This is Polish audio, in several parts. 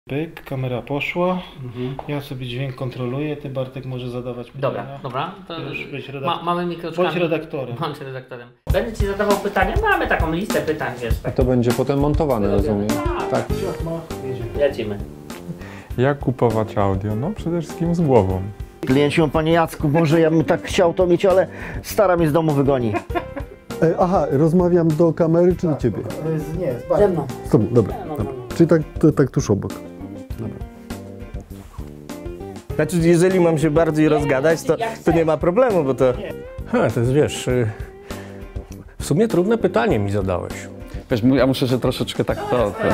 Pyk, kamera poszła. Ja sobie dźwięk kontroluję, ty Bartek może zadawać pytania. Dobra. To być mamy mikroczkami. Bądź redaktorem. Bądź redaktorem. Będę ci zadawał pytania, mamy taką listę pytań, wiesz. A to będzie potem montowane, rozumiem. Tak. Lecimy. Jak kupować audio? No przede wszystkim z głową. Klienci, panie Jacku, może ja bym tak chciał to mieć, ale stara mnie z domu wygoni. Aha, rozmawiam do kamery czy do ciebie? Nie, z Ze mną. Z tobą, dobra. Czyli tak tuż obok. Dobra. Znaczy, jeżeli mam się bardziej rozgadać, to nie ma problemu, bo to... To jest, wiesz, w sumie trudne pytanie mi zadałeś. Wiesz, ja muszę się troszeczkę tak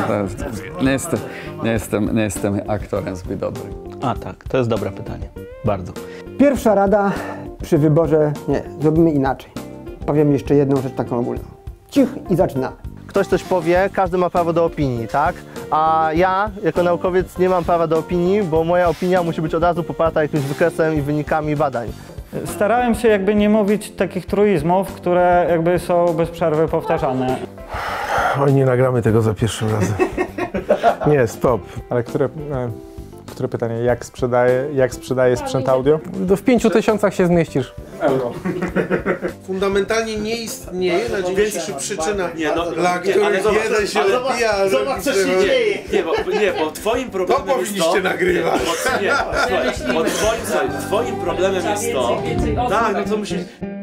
nie jestem aktorem zbyt dobry. A tak, to jest dobre pytanie. Bardzo. Pierwsza rada przy wyborze, nie, zrobimy inaczej. Powiem jeszcze jedną rzecz taką ogólną. Cich i zaczynamy. Ktoś coś powie, każdy ma prawo do opinii, tak? A ja, jako naukowiec, nie mam prawa do opinii, bo moja opinia musi być od razu poparta jakimś wykresem i wynikami badań. Starałem się jakby nie mówić takich truizmów, które jakby są bez przerwy powtarzane. Oj, nie nagramy tego za pierwszym razem. Nie, stop. Ale które pytanie? Jak sprzedaje sprzęt audio? W 5000 się zmieścisz. Euro. Fundamentalnie nie istnieje największa przyczyna, dla której jeden się odbija, a Zobacz, co się dzieje. Bo twoim problemem to powinniście nagrywać. Bo twoim problemem jest to... Tak, no to musisz...